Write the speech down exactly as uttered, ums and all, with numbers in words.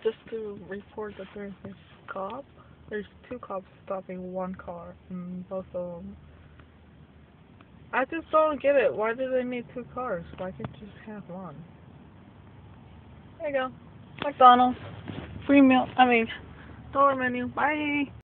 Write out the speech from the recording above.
just to report that there's a cop. There's two cops stopping one car, and both of them. I just don't get it. Why do they need two cars? Why can't you just have one? There you go. McDonald's. Free meal. I mean, dollar menu. Bye.